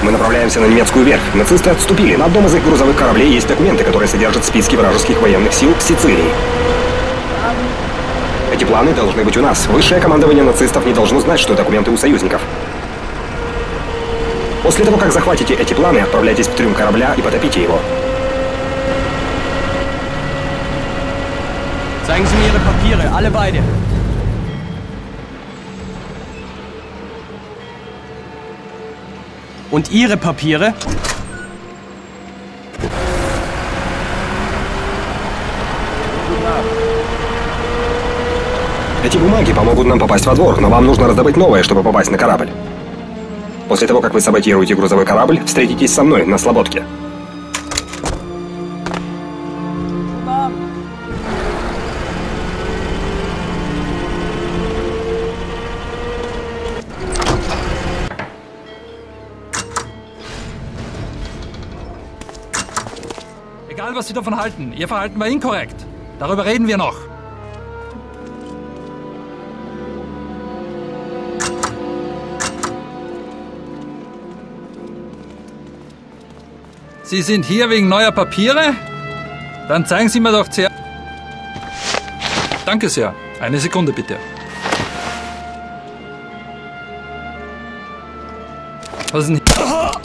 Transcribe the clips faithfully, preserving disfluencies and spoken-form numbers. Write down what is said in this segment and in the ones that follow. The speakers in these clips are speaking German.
Мы направляемся на немецкую верфь. Нацисты отступили. На одном из их грузовых кораблей есть документы, которые содержат списки вражеских военных сил в Сицилии. Эти планы должны быть у нас. Высшее командование нацистов не должно знать, что документы у союзников. После того, как захватите эти планы, отправляйтесь в трюм корабля и потопите его. Zeigen Sie mir Ihre Papiere, alle beide. Und Ihre Papiere? Эти бумаги помогут нам попасть во двор, но вам нужно раздобыть новое, чтобы попасть на корабль. После того, как вы саботируете грузовой корабль, встретитесь со мной на Слободке. Egal, was Sie davon halten, Ihr Verhalten war inkorrekt. Darüber reden wir noch. Sie sind hier wegen neuer Papiere? Dann zeigen Sie mir doch zuerst... Danke sehr. Eine Sekunde bitte. Was ist denn hier?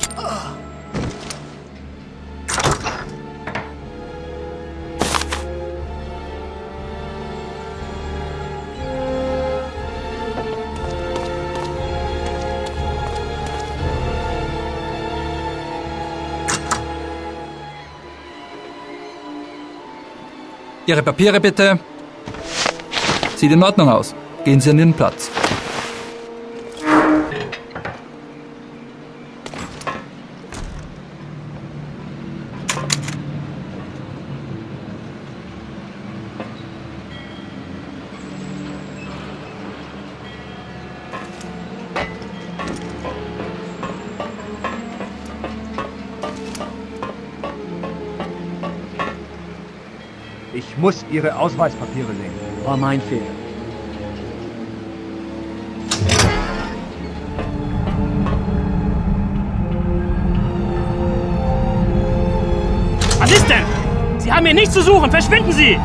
Ihre Papiere bitte. Sieht in Ordnung aus. Gehen Sie an Ihren Platz. Ich muss Ihre Ausweispapiere sehen. War mein Fehler. Was ist denn? Sie haben hier nichts zu suchen. Verschwinden Sie!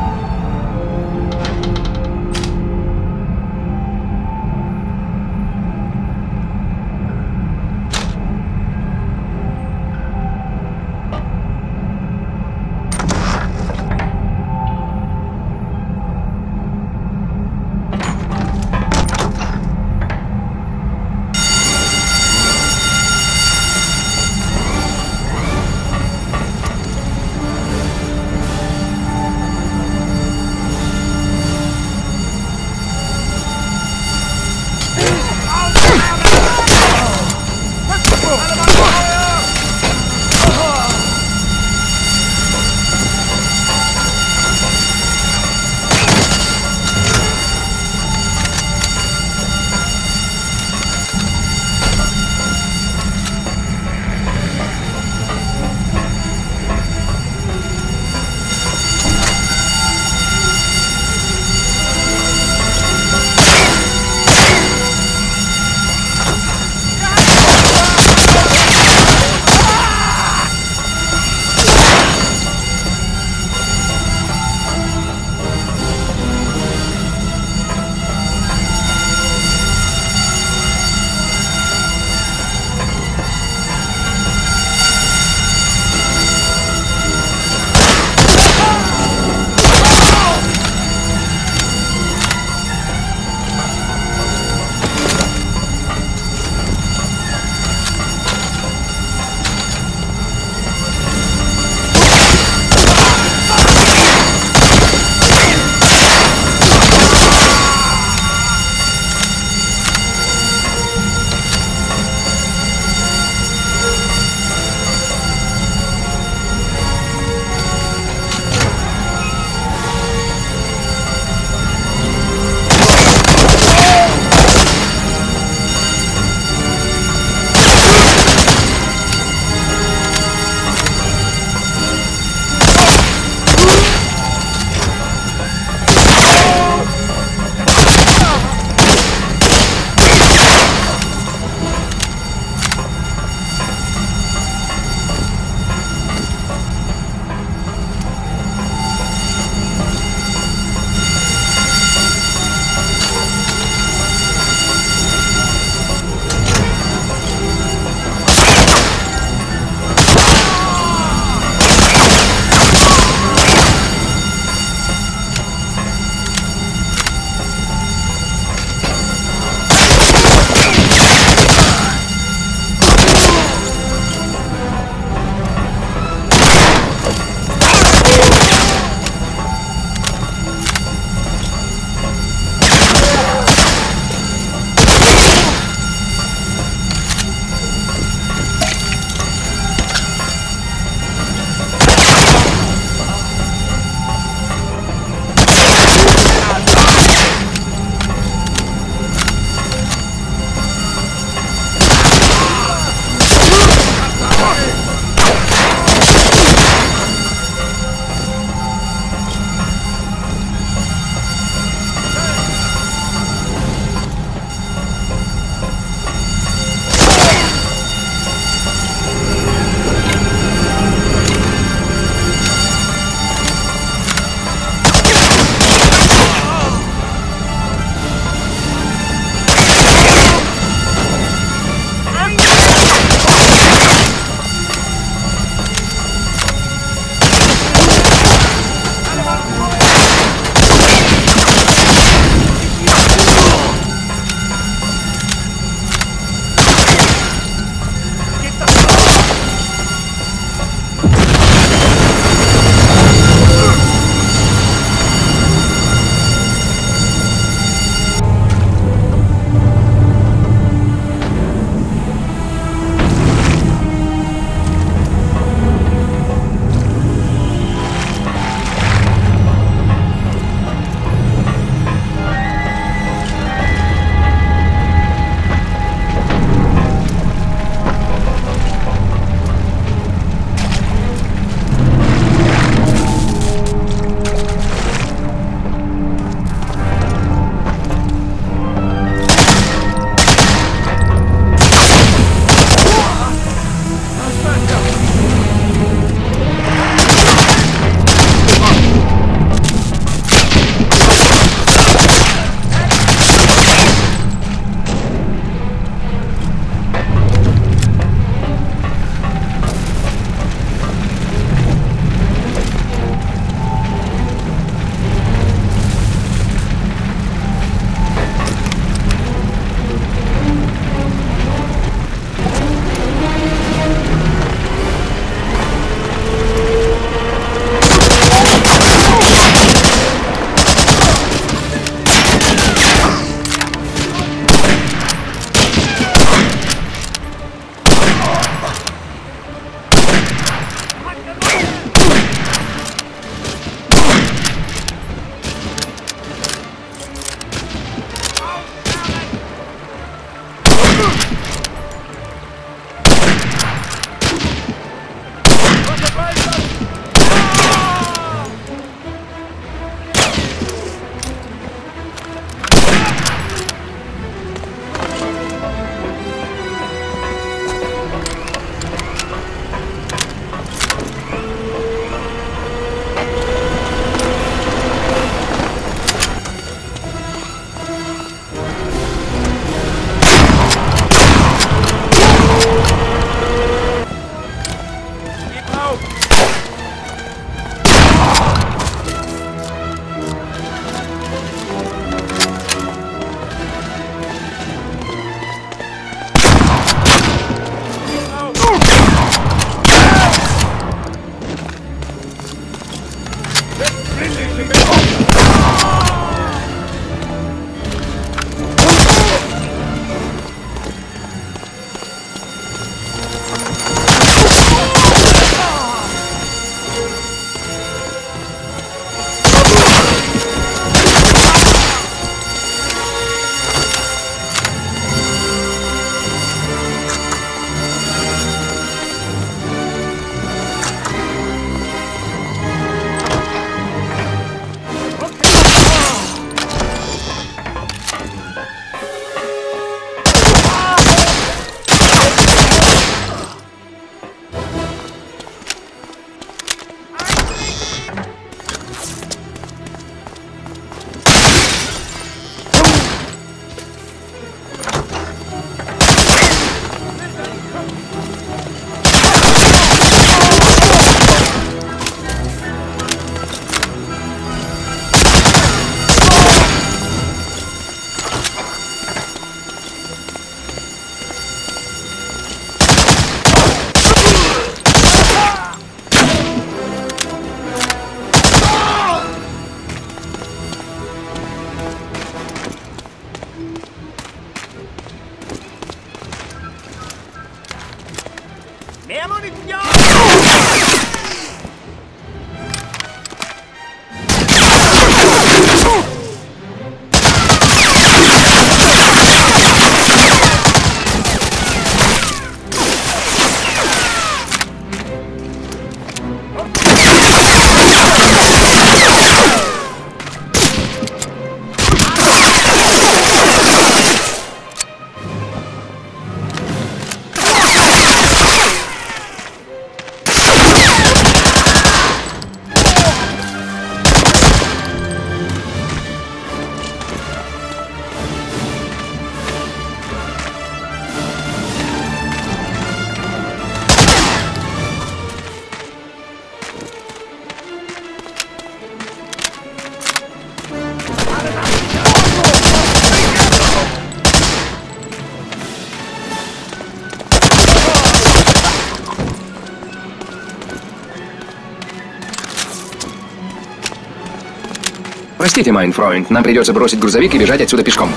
Простите, майн фройнд, нам придется бросить грузовик и бежать отсюда пешком.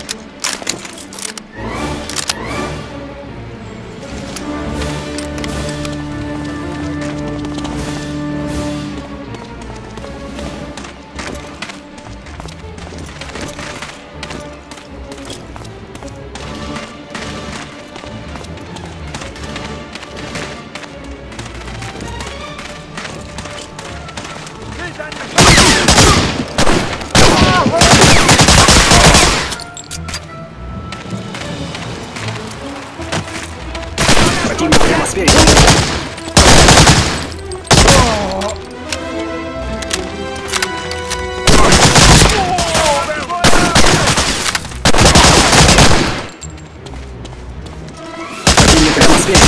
Противник прямо спереди. Противник прямо спереди.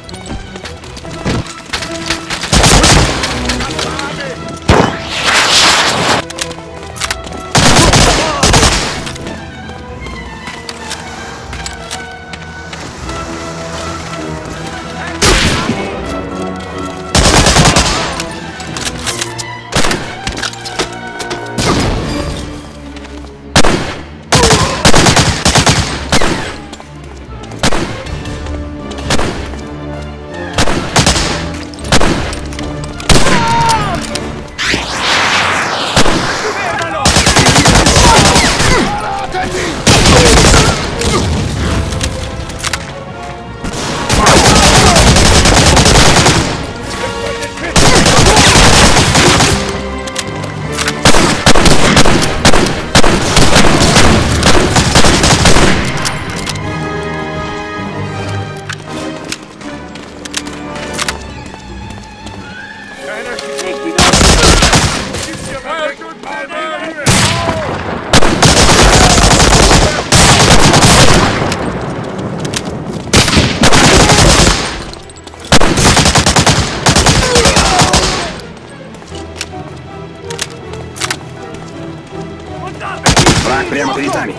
Враг прямо перед нами.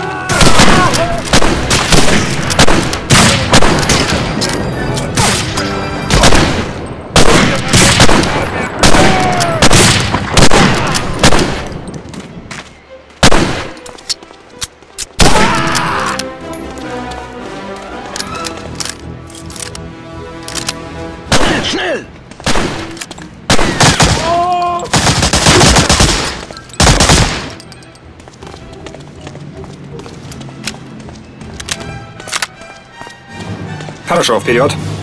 Schnell! Хорошо, вперед.